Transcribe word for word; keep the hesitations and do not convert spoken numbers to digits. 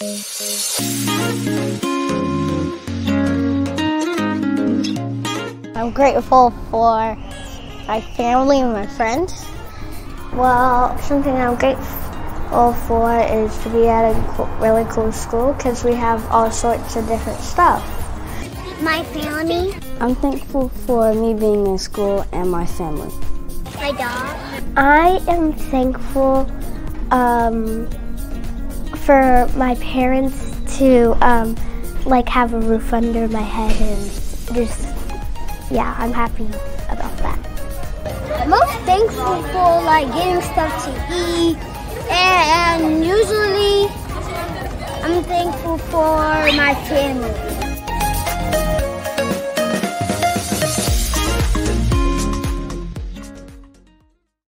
I'm grateful for my family and my friends. Well, something I'm grateful for is to be at a really cool school because we have all sorts of different stuff. My family. I'm thankful for me being in school and my family. My dog. I am thankful um, for my parents to um, like have a roof under my head and just, yeah, I'm happy about that. I'm most thankful for like getting stuff to eat, and usually I'm thankful for my family.